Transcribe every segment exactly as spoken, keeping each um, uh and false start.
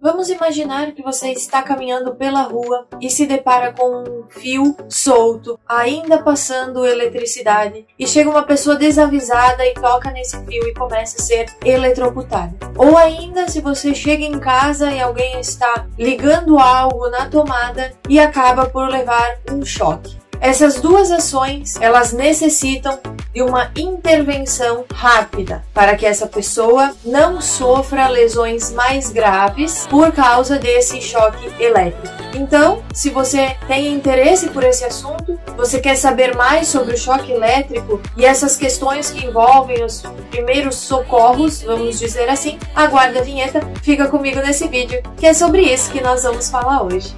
Vamos imaginar que você está caminhando pela rua e se depara com um fio solto, ainda passando eletricidade, e chega uma pessoa desavisada e toca nesse fio e começa a ser eletrocutada. Ou ainda, se você chega em casa e alguém está ligando algo na tomada e acaba por levar um choque. Essas duas ações, elas necessitam de uma intervenção rápida para que essa pessoa não sofra lesões mais graves por causa desse choque elétrico. Então, se você tem interesse por esse assunto, você quer saber mais sobre o choque elétrico e essas questões que envolvem os primeiros socorros, vamos dizer assim, aguarde a vinheta, fica comigo nesse vídeo, que é sobre isso que nós vamos falar hoje.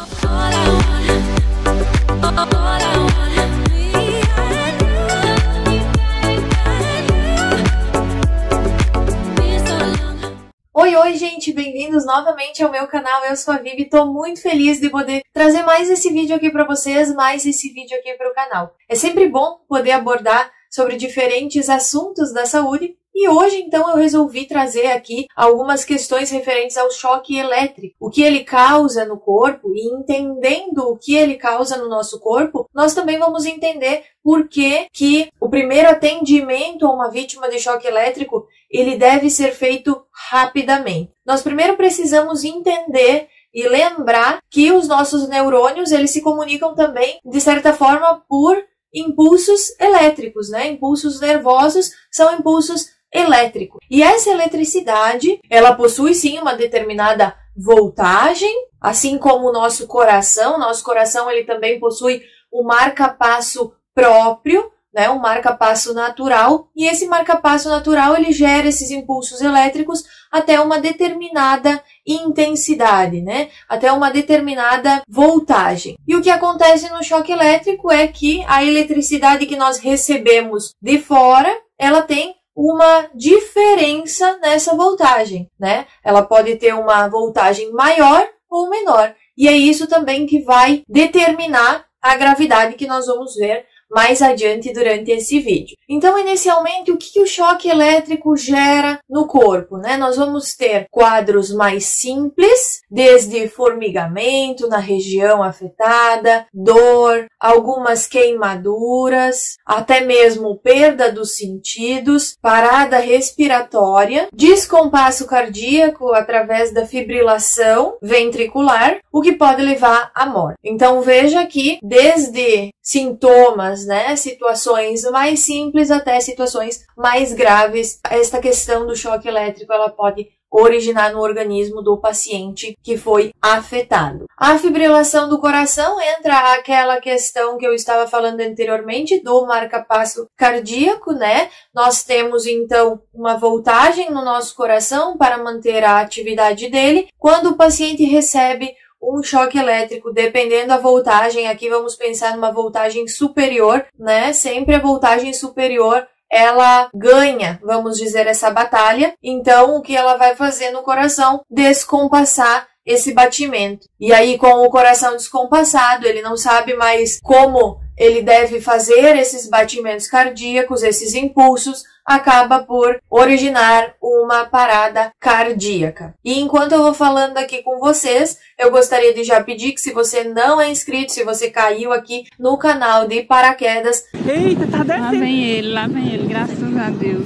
Oi, oi, gente! Bem-vindos novamente ao meu canal. Eu sou a Vivi e tô muito feliz de poder trazer mais esse vídeo aqui para vocês, mais esse vídeo aqui para o canal. É sempre bom poder abordar sobre diferentes assuntos da saúde. E hoje, então, eu resolvi trazer aqui algumas questões referentes ao choque elétrico, o que ele causa no corpo, e entendendo o que ele causa no nosso corpo, nós também vamos entender por que que o primeiro atendimento a uma vítima de choque elétrico, ele deve ser feito rapidamente. Nós primeiro precisamos entender e lembrar que os nossos neurônios, eles se comunicam também, de certa forma, por impulsos elétricos, né? Impulsos nervosos são impulsos elétrico. E essa eletricidade, ela possui sim uma determinada voltagem, assim como o nosso coração. Nosso coração, ele também possui um marca-passo próprio, né, um marca-passo natural, e esse marca-passo natural, ele gera esses impulsos elétricos até uma determinada intensidade, né, até uma determinada voltagem. E o que acontece no choque elétrico é que a eletricidade que nós recebemos de fora, ela tem uma diferença nessa voltagem, né? Ela pode ter uma voltagem maior ou menor. E é isso também que vai determinar a gravidade que nós vamos ver mais adiante durante esse vídeo. Então, inicialmente, o que o choque elétrico gera no corpo, né? Nós vamos ter quadros mais simples, desde formigamento na região afetada, dor, algumas queimaduras, até mesmo perda dos sentidos, parada respiratória, descompasso cardíaco através da fibrilação ventricular, o que pode levar à morte. Então, veja que desde sintomas, né, situações mais simples até situações mais graves, esta questão do choque elétrico, ela pode originar no organismo do paciente que foi afetado. A fibrilação do coração entra aquela questão que eu estava falando anteriormente do marca-passo cardíaco, né? Nós temos então uma voltagem no nosso coração para manter a atividade dele. Quando o paciente recebe um choque elétrico, dependendo da voltagem, aqui vamos pensar numa voltagem superior, né? Sempre a voltagem superior, ela ganha, vamos dizer, essa batalha. Então, o que ela vai fazer no coração? Descompassar esse batimento. E aí, com o coração descompassado, ele não sabe mais como ele deve fazer esses batimentos cardíacos, esses impulsos, acaba por originar uma parada cardíaca. E enquanto eu vou falando aqui com vocês, eu gostaria de já pedir que, se você não é inscrito, se você caiu aqui no canal de paraquedas... Eita, tá descendo! Lá vem ele, lá vem ele, graças a Deus.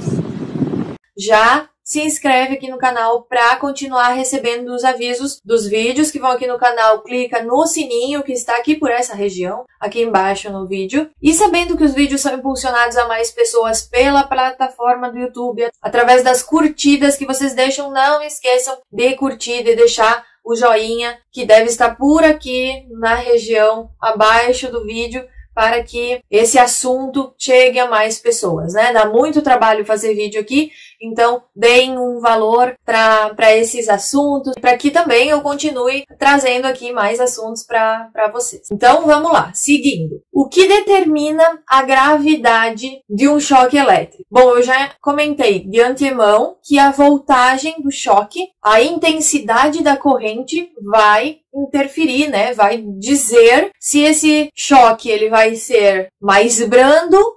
Já se inscreve aqui no canal para continuar recebendo os avisos dos vídeos que vão aqui no canal. Clica no sininho que está aqui por essa região, aqui embaixo no vídeo. E sabendo que os vídeos são impulsionados a mais pessoas pela plataforma do YouTube, através das curtidas que vocês deixam, não esqueçam de curtir, de deixar o joinha, que deve estar por aqui na região abaixo do vídeo, para que esse assunto chegue a mais pessoas, né? Dá muito trabalho fazer vídeo aqui, então deem um valor para esses assuntos, para que também eu continue trazendo aqui mais assuntos para vocês. Então vamos lá, seguindo. O que determina a gravidade de um choque elétrico? Bom, eu já comentei de antemão que a voltagem do choque, a intensidade da corrente vai interferir, né? Vai dizer se esse choque ele vai ser mais brando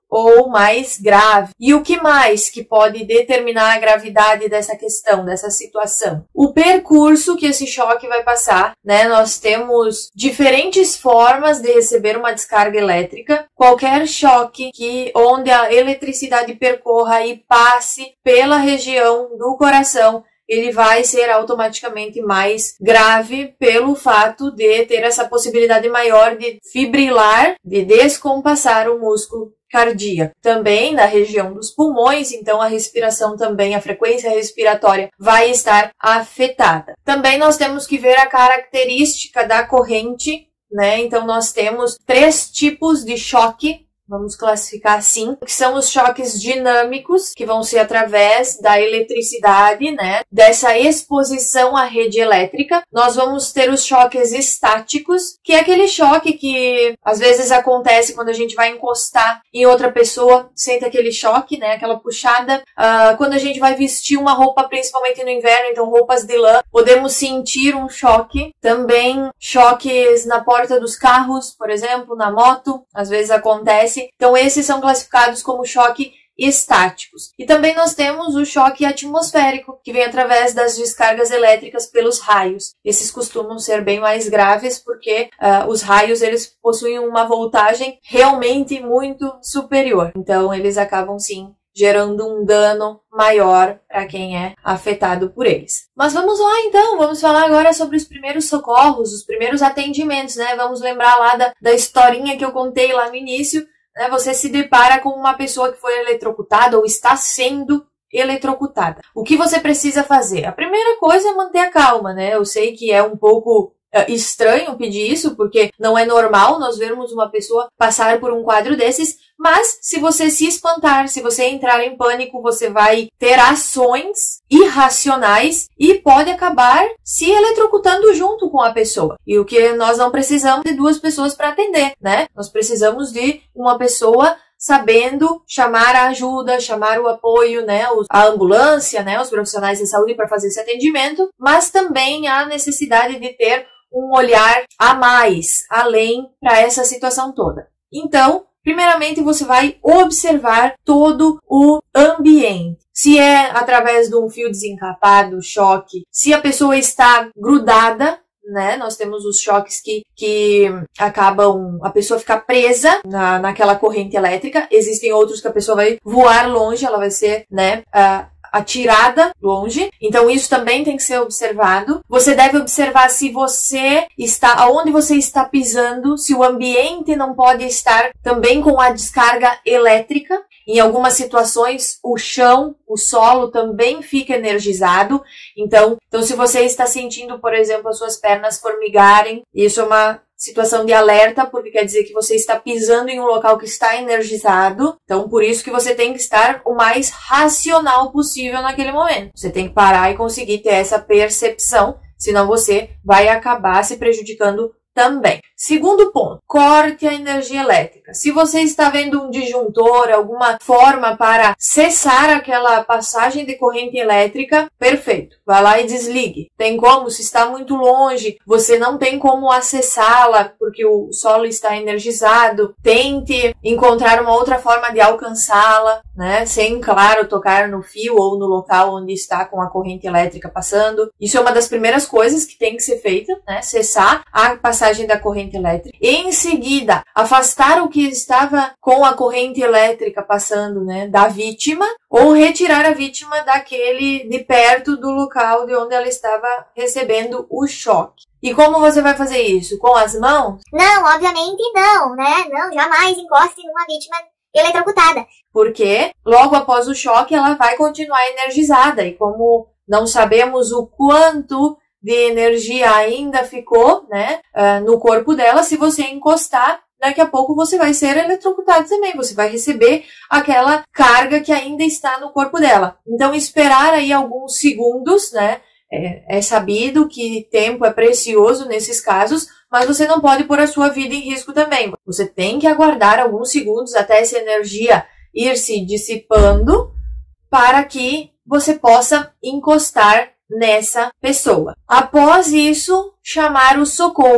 ou mais grave. E o que mais que pode determinar a gravidade dessa questão, dessa situação? O percurso que esse choque vai passar, né? Nós temos diferentes formas de receber uma descarga elétrica. Qualquer choque que onde a eletricidade percorra e passe pela região do coração, ele vai ser automaticamente mais grave pelo fato de ter essa possibilidade maior de fibrilar, de descompassar o músculo cardíaco. Também na região dos pulmões, então a respiração também, a frequência respiratória vai estar afetada. Também nós temos que ver a característica da corrente, né? Então nós temos três tipos de choque, vamos classificar assim, que são os choques dinâmicos, que vão ser através da eletricidade, né, dessa exposição à rede elétrica. Nós vamos ter os choques estáticos, que é aquele choque que às vezes acontece quando a gente vai encostar em outra pessoa, sente aquele choque, né, aquela puxada. Uh, quando a gente vai vestir uma roupa, principalmente no inverno, então roupas de lã, podemos sentir um choque. Também choques na porta dos carros, por exemplo, na moto, às vezes acontece. Então, esses são classificados como choque estáticos. E também nós temos o choque atmosférico, que vem através das descargas elétricas pelos raios. Esses costumam ser bem mais graves, porque uh, os raios eles possuem uma voltagem realmente muito superior. Então, eles acabam, sim, gerando um dano maior para quem é afetado por eles. Mas vamos lá então, vamos falar agora sobre os primeiros socorros, os primeiros atendimentos, né? Vamos lembrar lá da, da historinha que eu contei lá no início, né? Você se depara com uma pessoa que foi eletrocutada ou está sendo eletrocutada. O que você precisa fazer? A primeira coisa é manter a calma, né? Eu sei que é um pouco uh, estranho pedir isso, porque não é normal nós vermos uma pessoa passar por um quadro desses, mas se você se espantar, se você entrar em pânico, você vai ter ações irracionais e pode acabar se eletrocutando junto com a pessoa. E o que nós não precisamos de duas pessoas para atender, né? Nós precisamos de uma pessoa sabendo chamar a ajuda, chamar o apoio, né, a ambulância, né, os profissionais de saúde para fazer esse atendimento, mas também há necessidade de ter um olhar a mais, além para essa situação toda. Então, primeiramente, você vai observar todo o ambiente. Se é através de um fio desencapado, choque, se a pessoa está grudada, né? Nós temos os choques que, que acabam a pessoa ficar presa na, naquela corrente elétrica. Existem outros que a pessoa vai voar longe, ela vai ser, né, uh, atirada longe. Então isso também tem que ser observado. Você deve observar se você está, aonde você está pisando, se o ambiente não pode estar também com a descarga elétrica. Em algumas situações, o chão, o solo também fica energizado. Então, então se você está sentindo, por exemplo, as suas pernas formigarem, isso é uma situação de alerta, porque quer dizer que você está pisando em um local que está energizado. Então, por isso que você tem que estar o mais racional possível naquele momento. Você tem que parar e conseguir ter essa percepção, senão você vai acabar se prejudicando também. Segundo ponto, corte a energia elétrica. Se você está vendo um disjuntor, alguma forma para cessar aquela passagem de corrente elétrica, perfeito. Vá lá e desligue. Tem como? Se está muito longe, você não tem como acessá-la porque o solo está energizado, tente encontrar uma outra forma de alcançá-la, né? Sem, claro, tocar no fio ou no local onde está com a corrente elétrica passando. Isso é uma das primeiras coisas que tem que ser feita, né? Cessar a passagem da corrente elétrica. Em seguida, afastar o que estava com a corrente elétrica passando, né, da vítima, ou retirar a vítima daquele de perto do local de onde ela estava recebendo o choque. E como você vai fazer isso? Com as mãos? Não, obviamente não, né? Não, jamais encoste numa vítima eletrocutada. Porque logo após o choque ela vai continuar energizada e como não sabemos o quanto de energia ainda ficou, né, uh, no corpo dela, se você encostar, daqui a pouco você vai ser eletrocutado também, você vai receber aquela carga que ainda está no corpo dela. Então, esperar aí alguns segundos, né, é, é sabido que tempo é precioso nesses casos, mas você não pode pôr a sua vida em risco também. Você tem que aguardar alguns segundos até essa energia ir se dissipando para que você possa encostar nessa pessoa. Após isso, chamar o socorro,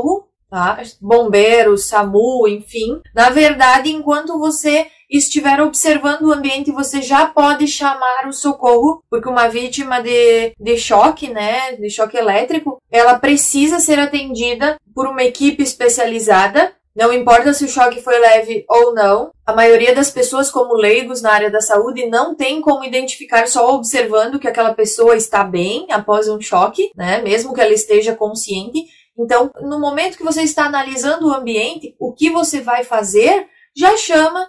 tá? Bombeiros, SAMU, enfim. Na verdade, enquanto você estiver observando o ambiente, você já pode chamar o socorro, porque uma vítima de, de choque, né, de choque elétrico, ela precisa ser atendida por uma equipe especializada. Não importa se o choque foi leve ou não, a maioria das pessoas, como leigos na área da saúde, não tem como identificar só observando que aquela pessoa está bem após um choque, né, mesmo que ela esteja consciente. Então, no momento que você está analisando o ambiente, o que você vai fazer, já chama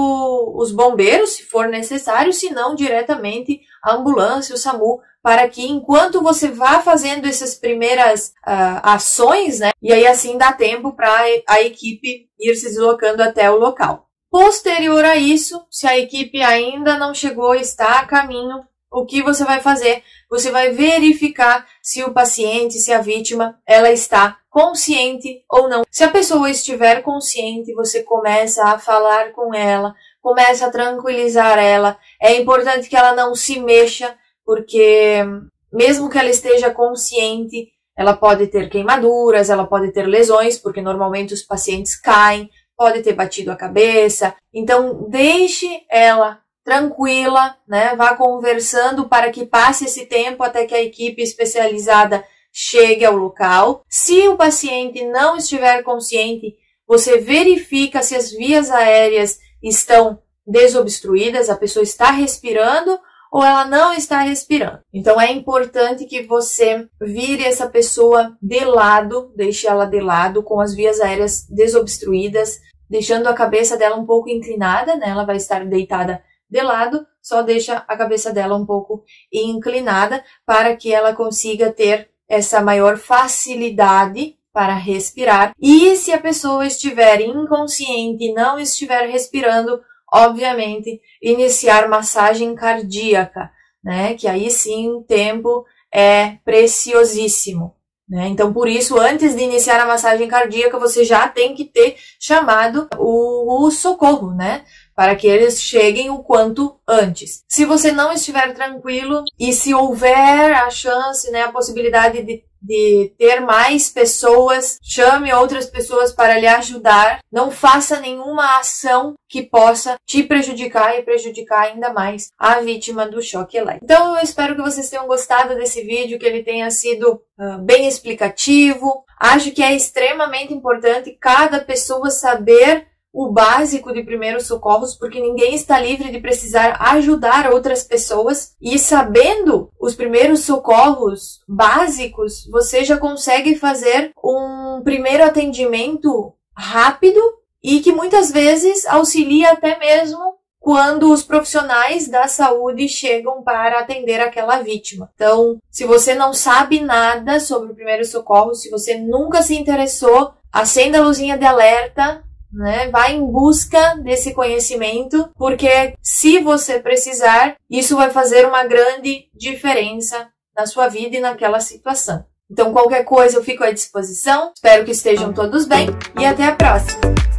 o, os bombeiros, se for necessário, se não diretamente a ambulância, o SAMU, para que enquanto você vá fazendo essas primeiras uh, ações, né, e aí assim dá tempo para a equipe ir se deslocando até o local. Posterior a isso, se a equipe ainda não chegou, está a caminho, o que você vai fazer? Você vai verificar se o paciente, se a vítima, ela está consciente ou não. Se a pessoa estiver consciente, você começa a falar com ela, começa a tranquilizar ela. É importante que ela não se mexa, porque mesmo que ela esteja consciente, ela pode ter queimaduras, ela pode ter lesões, porque normalmente os pacientes caem, pode ter batido a cabeça. Então, deixe ela tranquila, né? Vá conversando para que passe esse tempo até que a equipe especializada chegue ao local. Se o paciente não estiver consciente, você verifica se as vias aéreas estão desobstruídas, a pessoa está respirando ou ela não está respirando. Então é importante que você vire essa pessoa de lado, deixe ela de lado com as vias aéreas desobstruídas, deixando a cabeça dela um pouco inclinada, né? Ela vai estar deitada de lado, só deixa a cabeça dela um pouco inclinada para que ela consiga ter essa maior facilidade para respirar. E se a pessoa estiver inconsciente e não estiver respirando, obviamente, iniciar massagem cardíaca, né? Que aí sim o tempo é preciosíssimo, né? Então, por isso, antes de iniciar a massagem cardíaca, você já tem que ter chamado o, o socorro, né? Para que eles cheguem o quanto antes. Se você não estiver tranquilo e se houver a chance, né, a possibilidade de, de ter mais pessoas, chame outras pessoas para lhe ajudar. Não faça nenhuma ação que possa te prejudicar e prejudicar ainda mais a vítima do choque elétrico. Então, eu espero que vocês tenham gostado desse vídeo, que ele tenha sido uh, bem explicativo. Acho que é extremamente importante cada pessoa saber o básico de primeiros socorros, porque ninguém está livre de precisar ajudar outras pessoas. E sabendo os primeiros socorros básicos, você já consegue fazer um primeiro atendimento rápido e que muitas vezes auxilia até mesmo quando os profissionais da saúde chegam para atender aquela vítima. Então, se você não sabe nada sobre o primeiro socorro, se você nunca se interessou, acenda a luzinha de alerta, né? Vai em busca desse conhecimento, porque se você precisar, isso vai fazer uma grande diferença na sua vida e naquela situação. Então, qualquer coisa eu fico à disposição. Espero que estejam todos bem e até a próxima!